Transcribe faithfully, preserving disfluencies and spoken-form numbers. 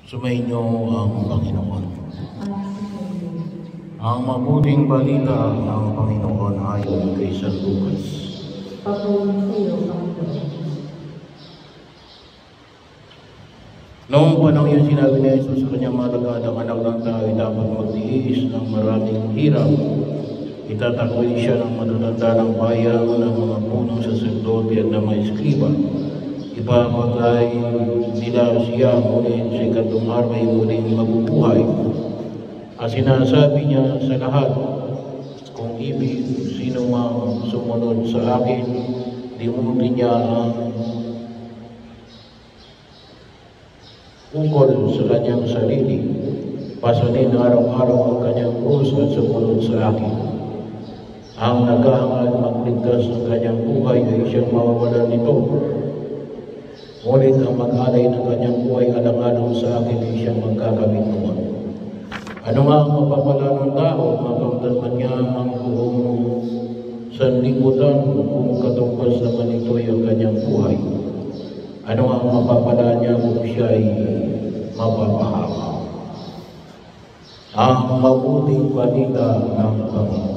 Sumainyo ang Panginoon. Ang mabuting balita ng Panginoon ayon kay San Lucas. Papuri sa iyo, Panginoon. Noong panahon yun, sinabi ni Jesus sa kanyang mga ang anak ng tao ay dapat magtiis ng maraming hirap. Itatakwil siya ng matatanda ng bayan ng mga punong saserdote at ng mga eskriba. Ipapagay nila siya ngunit sa ikatlong araw ay muling mabubuhay. At sinasabi niya sa lahat, kung ibig sino mang sumunod sa akin, limutin niya ang ukol sa kanyang sarili, pasanin araw-araw ang kanyang krus at sumunod sa akin. Ang nag-aangad magligtas ng kanyang buhay ay siyang mawawalan nito. Ngunit ang mag-alay ng kanyang buhay alang-alang sa akin ay siyang magkakamit noon. Ano nga ang mapapala ng tao, makamdaman niya ang buong sanlibutan kung katumbas naman ito ay ang kanyang buhay. Ano ang mapapala niya kung siya ay mapapahawa? Ang mabuting balita ng Panginoon.